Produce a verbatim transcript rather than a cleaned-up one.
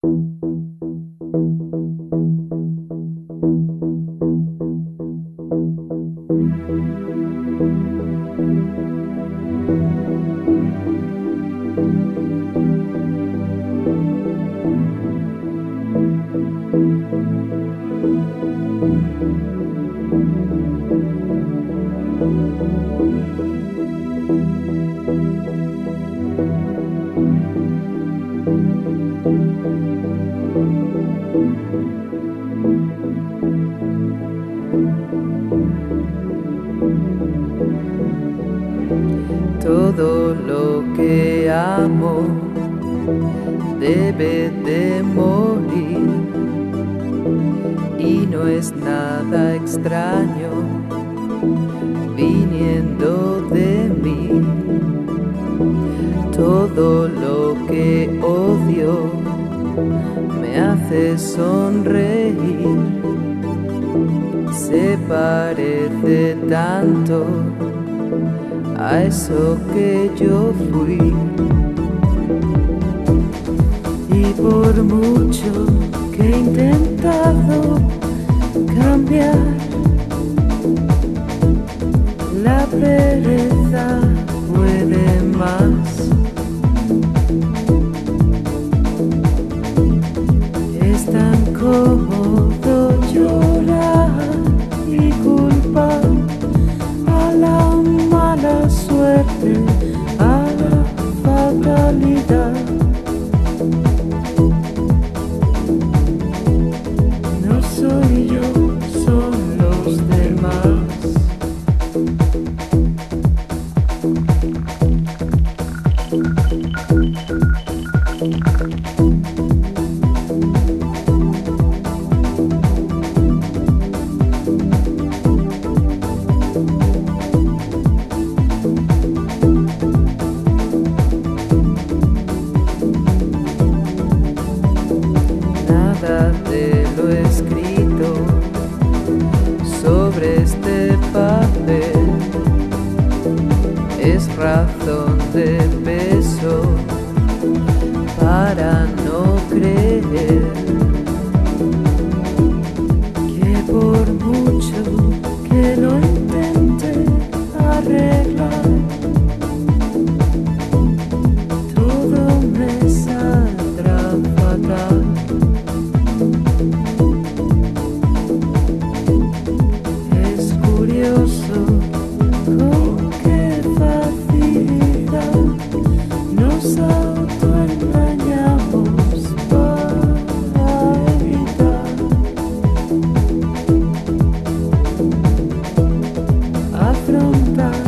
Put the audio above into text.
Todo lo que amo debe de morir, y no es nada extraño viniendo de mí. Todo lo que odio me hace sonreír, se parece tanto a eso que yo fui. Y por mucho que he intentado cambiar, la pereza puede más. Es tan cómodo llorar y culpar a la mala suerte, a la fatalidad. No soy yo, son los demás. Nada de lo escrito sobre este papel es razón de peso para no creer que por mucho que lo intente arreglar, todo me saldrá fatal. Es curioso con qué facilidad nos autoengañamos para evitar afrontar